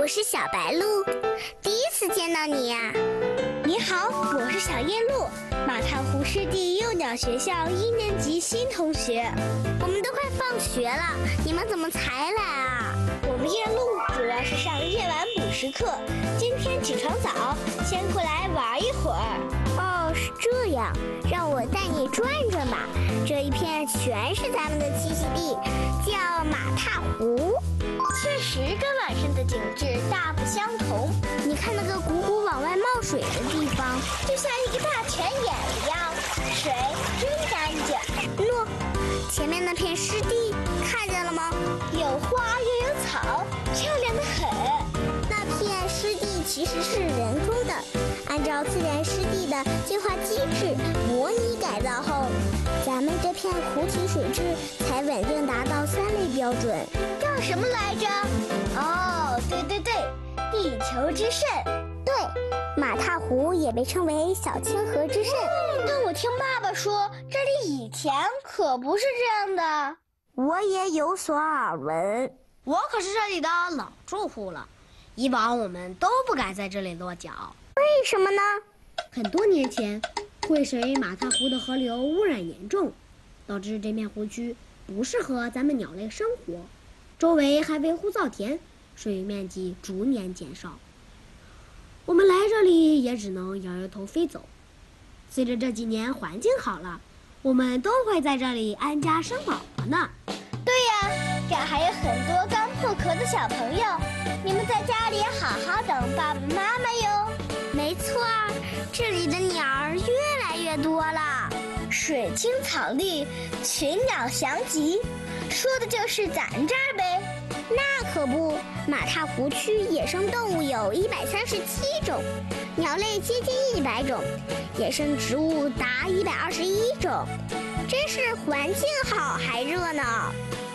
是小白鹿，第一次见到你呀。 你好，我是小夜鹿，马踏湖湿地幼鸟学校1年级新同学。 我们都快放学了，你们怎么才来啊？ 我们夜鹿主要是上夜晚补时课，今天起床早，先过来玩一会儿。 哦，是这样，让我带你转转吧。这一片全是咱们的栖息地，叫马踏湖。 确实跟晚上的景致大不相同。 你看那个汩汩往外冒水的地方， 就像一个大泉眼一样，水真干净。 喏，前面那片湿地看见了吗？ 有花又有草，漂亮得很。 那片湿地其实是人工的，按照自然湿地的净化机制模拟改造后，咱们这片湖体水质才稳定达到3类标准。 叫什么来着？哦，对，地球之肾。 对，马踏湖也被称为小清河之肾。 但我听爸爸说，这里以前可不是这样的。 我也有所耳闻。 我可是这里的老住户了，以往我们都不敢在这里落脚。 为什么呢？ 很多年前，惠水马踏湖的河流污染严重，导致这片湖区不适合咱们鸟类生活，周围还为湖造田，水域面积逐年减少。我们来这里也只能摇摇头飞走。随着这几年环境好了，我们都会在这里安家生宝宝呢。 对呀，这还有很多刚破壳的小朋友，你们在家里好好等爸爸妈妈哟。 没错，这里的鸟儿越来越多了， 水清草绿，群鸟翔集，说的就是咱这儿呗。 那可不，马踏湖区野生动物有137种，鸟类接近100种，野生植物达121种，真是环境好还热闹。